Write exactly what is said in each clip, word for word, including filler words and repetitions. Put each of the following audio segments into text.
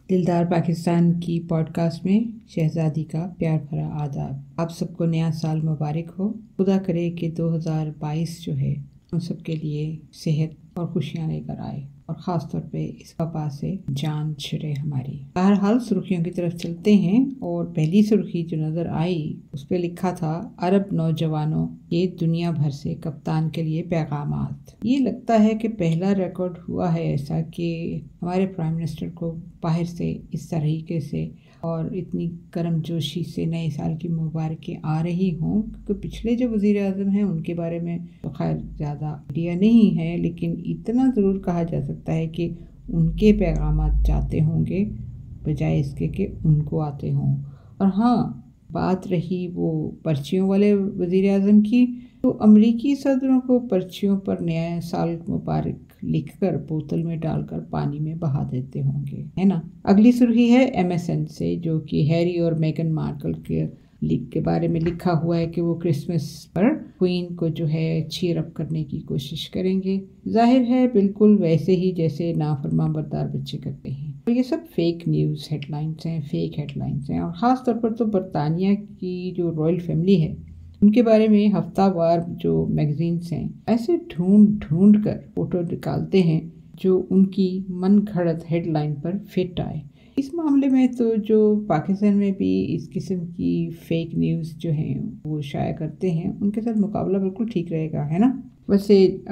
دلدار پاکستان کی pod cost میں شہزادی کا پیار بھرا آداب۔ آپ سب کو نیا سال مبارک ہو۔ خدا کرے کہ دو ہزار بائیس جو ہے ہم سب کے لیے صحت اور خوشیاں لے کر آئے، اور خاص طور پہ اس وبا سے جان چھڑے ہماری۔ بہرحال سرخیوں کی طرف چلتے ہیں، اور پہلی سرخی جو نظر آئی اس پہ لکھا تھا عرب نوجوانوں کے دنیا بھر سے کپتان کے لیے پیغامات۔ یہ لگتا ہے کہ پہلا ریکارڈ ہوا ہے ایسا کہ ہمارے پرائم منسٹر کو باہر سے اس طریقے سے اور اتنی گرم جوشی سے نئے سال کی مبارکیں آ رہی ہوں، کیونکہ پچھلے جو وزیر اعظم ہیں ان کے بارے میں تو خیر زیادہ آئیڈیا نہیں ہے، لیکن اتنا ضرور کہا جا سکتا ہے کہ ان کے پیغامات جاتے ہوں گے بجائے اس کے کہ ان کو آتے ہوں۔ اور ہاں، بات رہی وہ پرچیوں والے وزیر اعظم کی، تو امریکی صدروں کو پرچیوں پر نیا سال مبارک لکھ کر بوتل میں ڈال کر پانی میں بہا دیتے ہوں گے، ہے نا۔ اگلی سرخی ہے ایم ایس این سے، جو کہ ہیری اور میگن مارکل کے لیگ کے بارے میں لکھا ہوا ہے کہ وہ کرسمس پر کوئین کو جو ہے چیئر اپ کرنے کی کوشش کریں گے۔ ظاہر ہے بالکل ویسے ہی جیسے نافرمان بردار بچے کرتے ہیں۔ اور یہ سب فیک نیوز ہیڈ لائنز ہیں، فیک ہیڈ لائنز ہیں، اور خاص طور پر تو برطانیہ کی جو رائل فیملی ہے ان کے بارے میں ہفتہ وار جو میگزینس ہیں ایسے ڈھونڈ ڈھونڈ کر فوٹو نکالتے ہیں جو ان کی من گھڑت ہیڈ لائن پر فٹ آئے۔ اس معاملے میں تو جو پاکستان میں بھی اس قسم کی فیک نیوز جو ہیں وہ شائع کرتے ہیں، ان کے ساتھ مقابلہ بالکل ٹھیک رہے گا، ہے نا۔ ویسے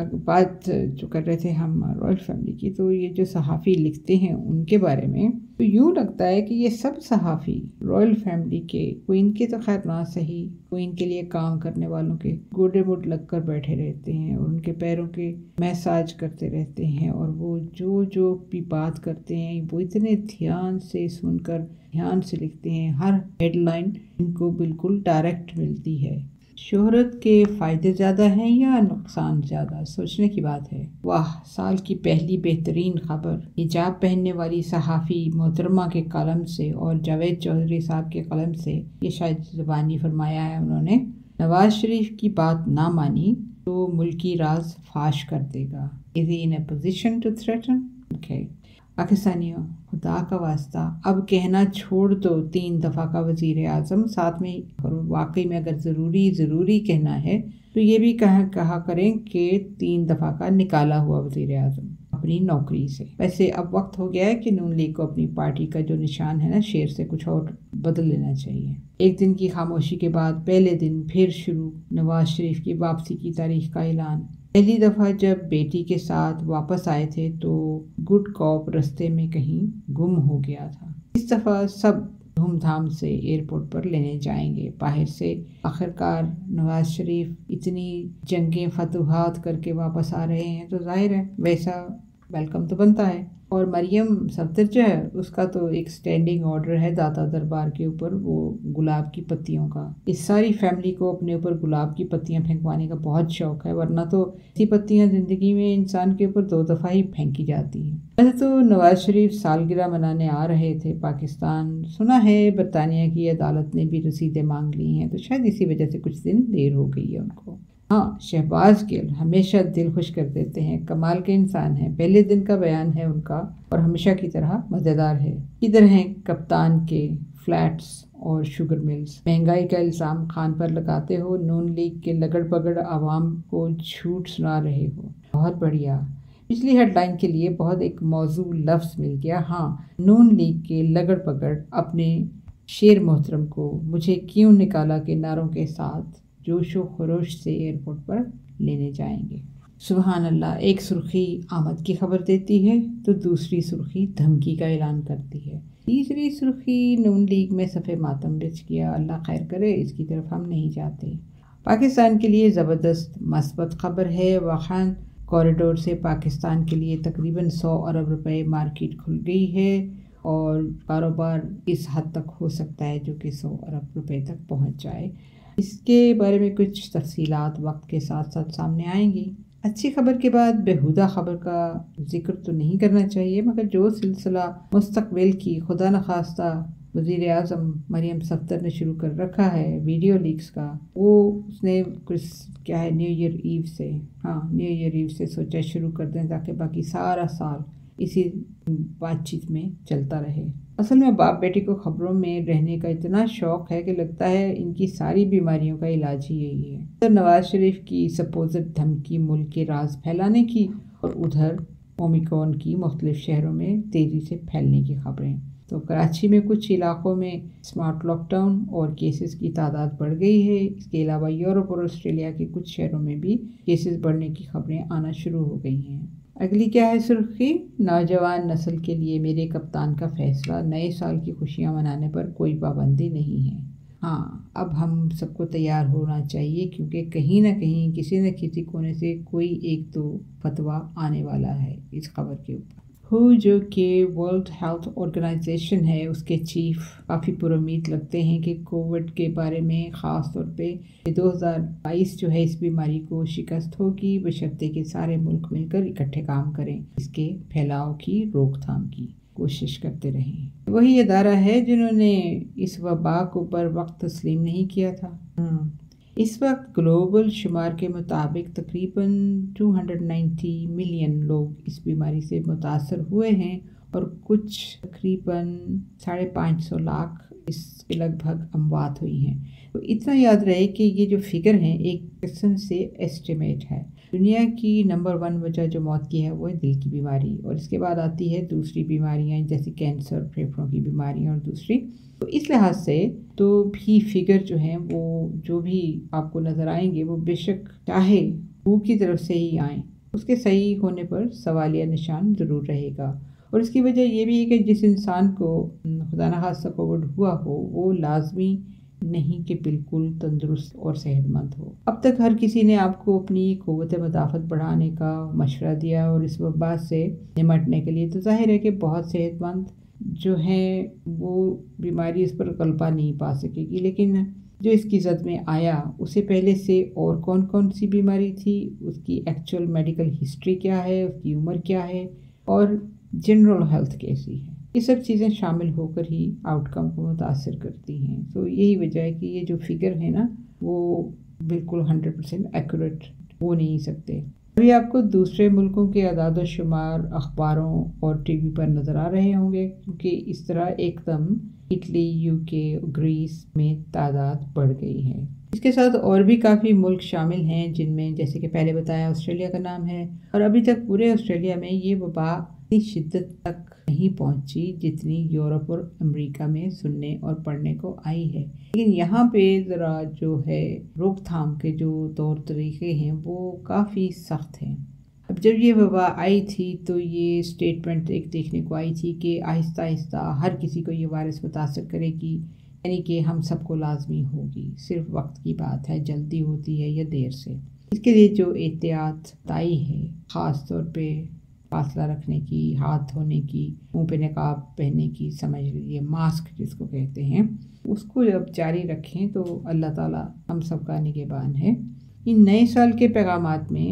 بات جو کر رہے تھے ہم رائل فیملی کی، تو یہ جو صحافی لکھتے ہیں ان کے بارے میں، تو یوں لگتا ہے کہ یہ سب صحافی رائل فیملی کے، کوئین کے تو خیر نہ صحیح، کوئین کے لیے کام کرنے والوں کے گوڈے مڈ لگ کر بیٹھے رہتے ہیں اور ان کے پیروں کے میساج کرتے رہتے ہیں، اور وہ جو جو بھی بات کرتے ہیں وہ اتنے دھیان سے سن کر دھیان سے لکھتے ہیں، ہر ہیڈ لائن ان کو بالکل ڈائریکٹ ملتی ہے۔ شہرت کے فائدے زیادہ ہیں یا نقصان زیادہ؟ سوچنے کی بات ہے۔ واہ، سال کی پہلی بہترین خبر حجاب پہننے والی صحافی محترمہ کے قلم سے اور جاوید چودھری صاحب کے قلم سے، یہ شاید زبانی فرمایا ہے انہوں نے، نواز شریف کی بات نہ مانی تو ملکی راز فاش کر دے گا۔ Is he in a position to threaten? Okay. پاکستانیوں، خدا کا واسطہ اب کہنا چھوڑ دو تین دفعہ کا وزیر اعظم، ساتھ میں واقعی میں اگر ضروری ضروری کہنا ہے تو یہ بھی کہا کہا کریں کہ تین دفعہ کا نکالا ہوا وزیر اعظم اپنی نوکری سے۔ ویسے اب وقت ہو گیا ہے کہ نون لیگ کو اپنی پارٹی کا جو نشان ہے نا، شیر سے کچھ اور بدل لینا چاہیے۔ ایک دن کی خاموشی کے بعد پہلے دن پھر شروع، نواز شریف کی واپسی کی تاریخ کا اعلان۔ پہلی دفعہ جب بیٹی کے ساتھ واپس آئے تھے تو گڈ کاپ رستے میں کہیں گم ہو گیا تھا۔ اس دفعہ سب دھوم دھام سے ایئرپورٹ پر لینے جائیں گے باہر سے۔ آخرکار نواز شریف اتنی جنگیں فتوحات کر کے واپس آ رہے ہیں تو ظاہر ہے ویسا ویلکم تو بنتا ہے۔ اور مریم صفدر جو ہے اس کا تو ایک سٹینڈنگ آرڈر ہے داتا دربار کے اوپر، وہ گلاب کی پتیوں کا۔ اس ساری فیملی کو اپنے اوپر گلاب کی پتیاں پھینکوانے کا بہت شوق ہے، ورنہ تو ایسی پتیاں زندگی میں انسان کے اوپر دو دفعہ ہی پھینکی جاتی ہیں۔ ویسے تو نواز شریف سالگرہ منانے آ رہے تھے پاکستان، سنا ہے برطانیہ کی عدالت نے بھی رسیدیں مانگ لی ہیں، تو شاید اسی وجہ سے کچھ دن دیر ہو گئی ہے ان کو۔ ہاں، شہباز گل ہمیشہ دل خوش کر دیتے ہیں، کمال کے انسان ہیں۔ پہلے دن کا بیان ہے ان کا اور ہمیشہ کی طرح مزیدار ہے۔ ادھر ہیں کپتان کے فلیٹس اور شوگر ملز، مہنگائی کا الزام خان پر لگاتے ہو، نون لیگ کے لگڑ پگڑ عوام کو جھوٹ سنا رہے ہو۔ بہت بڑھیا، پچھلی ہیڈ لائن کے لیے بہت ایک موضوع لفظ مل گیا۔ ہاں، نون لیگ کے لگڑ پگڑ اپنے شیر محترم کو مجھے کیوں نکالا کے نعروں کے ساتھ جوش و خروش سے ایئرپورٹ پر لینے جائیں گے۔ سبحان اللہ، ایک سرخی آمد کی خبر دیتی ہے تو دوسری سرخی دھمکی کا اعلان کرتی ہے، تیسری سرخی نون لیگ میں صف ماتم بچ گیا۔ اللہ خیر کرے، اس کی طرف ہم نہیں جاتے۔ پاکستان کے لیے زبردست مثبت خبر ہے، واخان کوریڈور سے پاکستان کے لیے تقریباً سو ارب روپے مارکیٹ کھل گئی ہے، اور کاروبار اس حد تک ہو سکتا ہے جو کہ سو ارب روپے تک پہنچ جائے۔ اس کے بارے میں کچھ تفصیلات وقت کے ساتھ ساتھ سامنے آئیں گی۔ اچھی خبر کے بعد بےہودہ خبر کا ذکر تو نہیں کرنا چاہیے، مگر جو سلسلہ مستقبل کی خدا نخواستہ وزیر اعظم مریم صفدر نے شروع کر رکھا ہے ویڈیو لیکس کا، وہ اس نے کچھ کیا ہے نیو ایئر ایو سے ہاں نیو ایئر ایو سے سوچا شروع کر دیں تاکہ باقی سارا سال اسی بات چیت میں چلتا رہے۔ اصل میں باپ بیٹی کو خبروں میں رہنے کا اتنا شوق ہے کہ لگتا ہے ان کی ساری بیماریوں کا علاج ہی یہی ہے۔ ادھر نواز شریف کی سپوزڈ دھمکی ملک کے راز پھیلانے کی، اور ادھر اومیکرون کی مختلف شہروں میں تیزی سے پھیلنے کی خبریں۔ تو کراچی میں کچھ علاقوں میں اسمارٹ لاک ڈاؤن اور کیسز کی تعداد بڑھ گئی ہے۔ اس کے علاوہ یورپ اور آسٹریلیا کے کچھ شہروں میں بھی کیسز بڑھنے کی خبریں آنا شروع ہو گئی ہیں۔ اگلی کیا ہے سرخی؟ نوجوان نسل کے لیے میرے کپتان کا فیصلہ، نئے سال کی خوشیاں منانے پر کوئی پابندی نہیں ہے۔ ہاں، اب ہم سب کو تیار ہونا چاہیے، کیونکہ کہیں نہ کہیں کسی نہ کسی کونے سے کوئی ایک تو فتویٰ آنے والا ہے اس خبر کے اوپر۔ ہو جو کہ ورلڈ ہیلتھ آرگنائزیشن ہے، اس کے چیف کافی پر امید لگتے ہیں کہ کووڈ کے بارے میں، خاص طور پہ دو ہزار بائیس جو ہے اس بیماری کو شکست ہوگی، بشرطے کہ سارے ملک مل کر اکٹھے کام کریں، اس کے پھیلاؤ کی روک تھام کی کوشش کرتے رہیں۔ وہی ادارہ ہے جنہوں نے اس وبا کو بر وقت تسلیم نہیں کیا تھا۔ اس وقت گلوبل شمار کے مطابق تقریباً دو سو نوے ملین لوگ اس بیماری سے متاثر ہوئے ہیں، اور کچھ تقریباً ساڑھے پانچ سو لاکھ اس کے لگ بھگ اموات ہوئی ہیں۔ تو اتنا یاد رہے کہ یہ جو فگر ہیں ایک قسم سے ایسٹیمیٹ ہے۔ دنیا کی نمبر ون وجہ جو موت کی ہے وہ ہے دل کی بیماری، اور اس کے بعد آتی ہے دوسری بیماریاں جیسے کینسر، پھیپھڑوں کی بیماریاں اور دوسری۔ تو اس لحاظ سے تو بھی فگر جو ہیں وہ جو بھی آپ کو نظر آئیں گے وہ بے شک چاہے وہ کی طرف سے ہی آئیں، اس کے صحیح ہونے پر سوالیہ نشان ضرور رہے گا۔ اور اس کی وجہ یہ بھی ہے کہ جس انسان کو خدا نخواستہ کووڈ ہوا ہو وہ لازمی نہیں کہ بالکل تندرست اور صحت مند ہو۔ اب تک ہر کسی نے آپ کو اپنی قوت مدافعت بڑھانے کا مشورہ دیا، اور اس وبا سے نمٹنے کے لیے تو ظاہر ہے کہ بہت صحت مند جو ہیں وہ بیماری اس پر غلبہ نہیں پا سکے گی، لیکن جو اس کی زد میں آیا اسے پہلے سے اور کون کون سی بیماری تھی، اس کی ایکچوئل میڈیکل ہسٹری کیا ہے، اس کی عمر کیا ہے، اور جنرل ہیلتھ کیسی ہے، یہ سب چیزیں شامل ہو کر ہی آؤٹ کم کو متاثر کرتی ہیں۔ تو یہی وجہ ہے کہ یہ جو فگر ہے نا وہ بالکل ہنڈریڈ پرسینٹ ایکوریٹ ہو نہیں سکتے۔ ابھی آپ کو دوسرے ملکوں کے اعداد و شمار اخباروں اور ٹی وی پر نظر آ رہے ہوں گے، کیونکہ اس طرح ایک دم اٹلی، یو کے، گریس میں تعداد بڑھ گئی ہے۔ اس کے ساتھ اور بھی کافی ملک شامل ہیں جن میں جیسے کہ پہلے بتایا آسٹریلیا کا نام ہے، اور ابھی تک پورے آسٹریلیا میں یہ وبا اتنی شدت تک نہیں پہنچی جتنی یورپ اور امریکہ میں سننے اور پڑھنے کو آئی ہے، لیکن یہاں پہ ذرا جو ہے روک تھام کے جو طور طریقے ہیں وہ کافی سخت ہیں۔ اب جب یہ وبا آئی تھی تو یہ اسٹیٹمنٹ ایک دیکھنے کو آئی تھی کہ آہستہ آہستہ ہر کسی کو یہ وائرس متاثر کرے گی، یعنی کہ ہم سب کو لازمی ہوگی، صرف وقت کی بات ہے، جلدی ہوتی ہے یا دیر سے۔ اس کے لیے جو احتیاط بتائی ہے، خاص طور پہ فاصلہ رکھنے کی، ہاتھ دھونے کی، منہ پہ نقاب پہننے کی، سمجھ لیجیے ماسک جس کو کہتے ہیں، اس کو جب جاری رکھیں تو اللہ تعالیٰ ہم سب کا نگہبان ہے۔ ان نئے سال کے پیغامات میں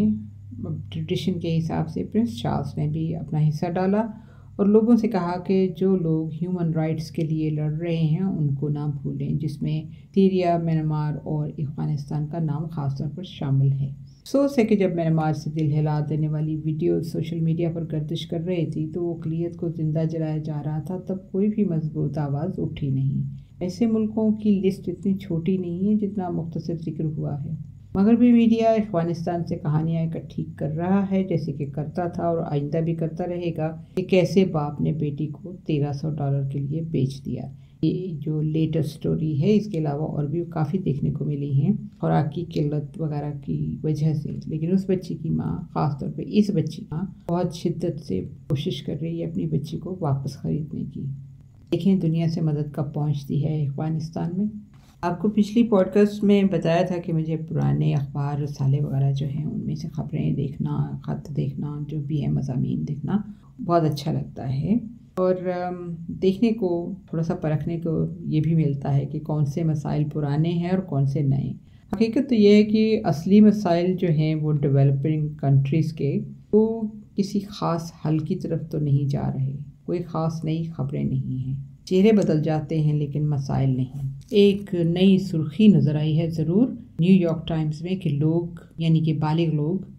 ٹریڈیشن کے حساب سے پرنس چارلس نے بھی اپنا حصہ ڈالا اور لوگوں سے کہا کہ جو لوگ ہیومن رائٹس کے لیے لڑ رہے ہیں ان کو نہ بھولیں، جس میں سیریا، میانمار اور افغانستان کا نام خاص طور پر شامل ہے۔ افسوس ہے کہ جب میانمار سے دل ہلا دینے والی ویڈیو سوشل میڈیا پر گردش کر رہی تھی تو اقلیت کو زندہ جلایا جا رہا تھا، تب کوئی بھی مضبوط آواز اٹھی نہیں۔ ایسے ملکوں کی لسٹ اتنی چھوٹی نہیں ہے جتنا مختصر ذکر ہوا ہے۔ مغربی میڈیا افغانستان سے کہانیاں اکٹھی کر رہا ہے، جیسے کہ کرتا تھا اور آئندہ بھی کرتا رہے گا، کہ کیسے باپ نے بیٹی کو تیرہ سو ڈالر کے لیے بیچ دیا۔ یہ جو لیٹسٹ سٹوری ہے، اس کے علاوہ اور بھی کافی دیکھنے کو ملی ہیں خوراک کی قلت وغیرہ کی وجہ سے، لیکن اس بچی کی ماں، خاص طور پہ اس بچی کی ماں بہت شدت سے کوشش کر رہی ہے اپنی بچی کو واپس خریدنے کی۔ دیکھیں دنیا سے مدد کب پہنچتی ہے افغانستان میں۔ آپ کو پچھلی پوڈ کاسٹ میں بتایا تھا کہ مجھے پرانے اخبار رسالے وغیرہ جو ہیں ان میں سے خبریں دیکھنا، خط دیکھنا، جو بھی ہے مضامین دیکھنا بہت اچھا لگتا ہے، اور دیکھنے کو تھوڑا سا پرکھنے کو یہ بھی ملتا ہے کہ کون سے مسائل پرانے ہیں اور کون سے نئے۔ حقیقت تو یہ ہے کہ اصلی مسائل جو ہیں وہ ڈیولپنگ کنٹریز کے، وہ کسی خاص حل کی طرف تو نہیں جا رہے، کوئی خاص نئی خبریں نہیں ہیں، چہرے بدل جاتے ہیں لیکن مسائل نہیں۔ ایک نئی سرخی نظر آئی ہے ضرور نیو یارک ٹائمز میں کہ لوگ یعنی کہ بالغ لوگ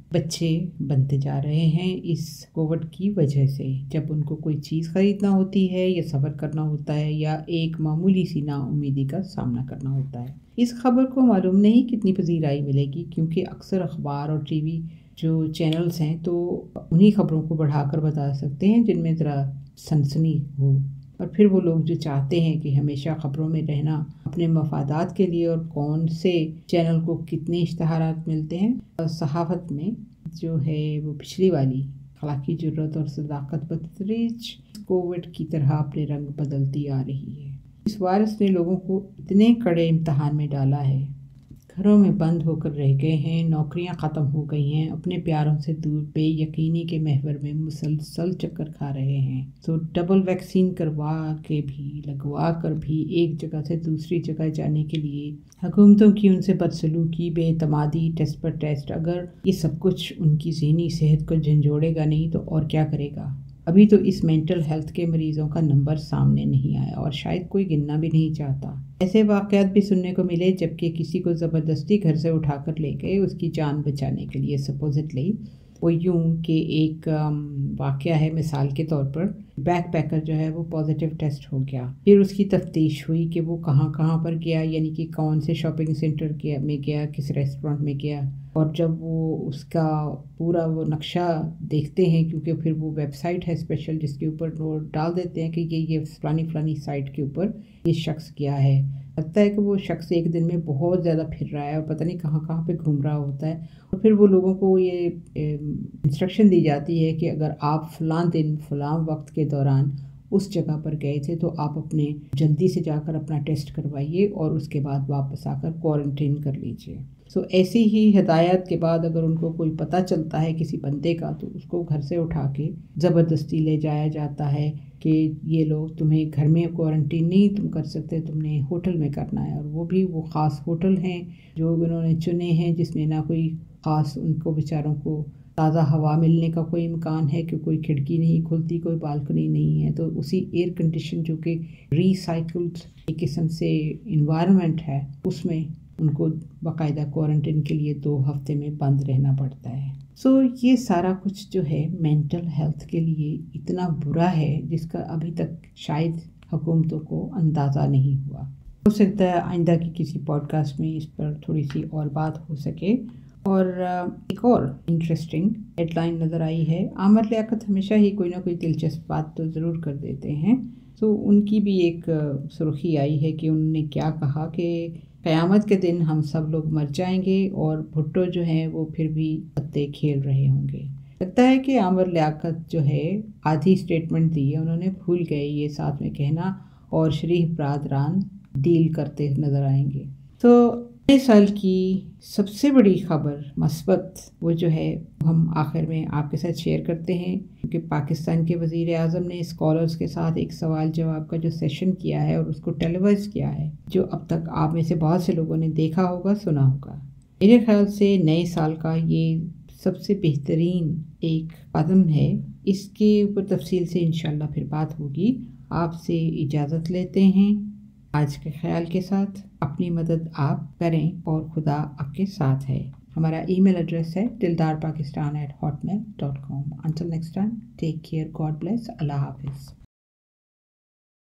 بچے بنتے جا رہے ہیں اس کووڈ کی وجہ سے. جب ان کو کوئی چیز خریدنا ہوتی ہے یا سفر کرنا ہوتا ہے یا ایک معمولی سی نا امیدی کا سامنا کرنا ہوتا ہے. اس خبر کو معلوم نہیں کتنی پذیرائی ملے گی، کیونکہ اکثر اخبار اور ٹی وی جو چینلز ہیں تو انہی خبروں کو بڑھا کر بتا سکتے ہیں جن میں ذرا سنسنی ہو، اور پھر وہ لوگ جو چاہتے ہیں کہ ہمیشہ خبروں میں رہنا اپنے مفادات کے لیے، اور کون سے چینل کو کتنے اشتہارات ملتے ہیں. صحافت میں جو ہے وہ پچھلی والی اخلاقی جرات اور صداقت بتدریج کووڈ کی طرح اپنے رنگ بدلتی آ رہی ہے. اس وائرس نے لوگوں کو اتنے کڑے امتحان میں ڈالا ہے، گھروں میں بند ہو کر رہ گئے ہیں، نوکریاں ختم ہو گئی ہیں، اپنے پیاروں سے دور بے یقینی کے محور میں مسلسل چکر کھا رہے ہیں. تو ڈبل ویکسین کروا کے بھی لگوا کر بھی ایک جگہ سے دوسری جگہ جانے کے لیے حکومتوں کی ان سے بدسلوکی، بے اعتمادی، ٹیسٹ پر ٹیسٹ، اگر یہ سب کچھ ان کی ذہنی صحت کو جھنجھوڑے گا نہیں تو اور کیا کرے گا. ابھی تو اس مینٹل ہیلتھ کے مریضوں کا نمبر سامنے نہیں آیا اور شاید کوئی گننا بھی نہیں چاہتا. ایسے واقعات بھی سننے کو ملے جبکہ کسی کو زبردستی گھر سے اٹھا کر لے گئے اس کی جان بچانے کے لیے. سپوزٹلی وہ یوں کہ ایک واقعہ ہے، مثال کے طور پر بیک پیکر جو ہے وہ پازیٹیو ٹیسٹ ہو گیا، پھر اس کی تفتیش ہوئی کہ وہ کہاں کہاں پر گیا، یعنی کہ کون سے شاپنگ سینٹر میں گیا، کس ریسٹورینٹ میں گیا. اور جب وہ اس کا پورا وہ نقشہ دیکھتے ہیں، کیونکہ پھر وہ ویب سائٹ ہے اسپیشل جس کے اوپر وہ ڈال دیتے ہیں کہ یہ یہ فلانی فلانی سائٹ کے اوپر یہ شخص گیا ہے. لگتا ہے کہ وہ شخص ایک دن میں بہت زیادہ پھر رہا ہے اور پتہ نہیں کہاں کہاں پہ گھوم رہا ہوتا ہے. اور پھر وہ لوگوں کو یہ انسٹرکشن دی جاتی ہے کہ اگر آپ فلاں دن فلاں وقت کے دوران اس جگہ پر گئے تھے تو آپ اپنے جلدی سے جا کر اپنا ٹیسٹ کروائیے اور اس کے بعد واپس آ کر کوارنٹین کر لیجیے. سو so, ایسی ہی ہدایات کے بعد اگر ان کو کوئی پتہ چلتا ہے کسی بندے کا تو اس کو گھر سے اٹھا کے زبردستی لے جایا جاتا ہے کہ یہ لوگ تمہیں گھر میں کوارنٹین نہیں تم کر سکتے، تم نے ہوٹل میں کرنا ہے. اور وہ بھی وہ خاص ہوٹل ہیں جو انہوں نے چنے ہیں جس میں نہ کوئی خاص ان کو بیچاروں کو تازہ ہوا ملنے کا کوئی امکان ہے کہ کوئی کھڑکی نہیں کھلتی، کوئی بالکنی نہیں ہے. تو اسی ایئر کنڈیشن جو کہ ری سائیکلڈ ایک قسم سے انوائرمنٹ ہے اس میں ان کو باقاعدہ کوارنٹین کے لیے دو ہفتے میں بند رہنا پڑتا ہے. سو so, یہ سارا کچھ جو ہے مینٹل ہیلتھ کے لیے اتنا برا ہے جس کا ابھی تک شاید حکومتوں کو اندازہ نہیں ہوا. ہو سکتا ہے آئندہ کی کسی پوڈ کاسٹ میں اس پر تھوڑی سی اور بات ہو سکے. اور ایک اور انٹرسٹنگ ہیڈ لائن نظر آئی ہے. عامر لیاقت ہمیشہ ہی کوئی نہ کوئی دلچسپ بات تو ضرور کر دیتے ہیں. تو so, ان کی بھی ایک سرخی آئی ہے کہ انہوں نے کیا کہا کہ قیامت کے دن ہم سب لوگ مر جائیں گے اور بھٹو جو ہیں وہ پھر بھی پتے کھیل رہے ہوں گے. لگتا ہے کہ عامر لیاقت جو ہے آدھی سٹیٹمنٹ دی ہے انہوں نے بھول گئے یہ ساتھ میں کہنا، اور شریف برادران ڈیل کرتے نظر آئیں گے. تو نئے سال کی سب سے بڑی خبر مثبت وہ جو ہے ہم آخر میں آپ کے ساتھ شیئر کرتے ہیں، کیونکہ پاکستان کے وزیر اعظم نے اسکالرز کے ساتھ ایک سوال جواب کا جو سیشن کیا ہے اور اس کو ٹیلی وائز کیا ہے، جو اب تک آپ میں سے بہت سے لوگوں نے دیکھا ہوگا، سنا ہوگا. میرے خیال سے نئے سال کا یہ سب سے بہترین ایک قدم ہے. اس کے اوپر تفصیل سے انشاءاللہ پھر بات ہوگی. آپ سے اجازت لیتے ہیں آج کے خیال کے ساتھ. اپنی مدد آپ کریں اور خدا آپ کے ساتھ ہے. ہمارا ای میل ایڈریس ہے Dildar Pakistan at Hotmail dot com. Until next time, take care, God bless, Allah حافظ.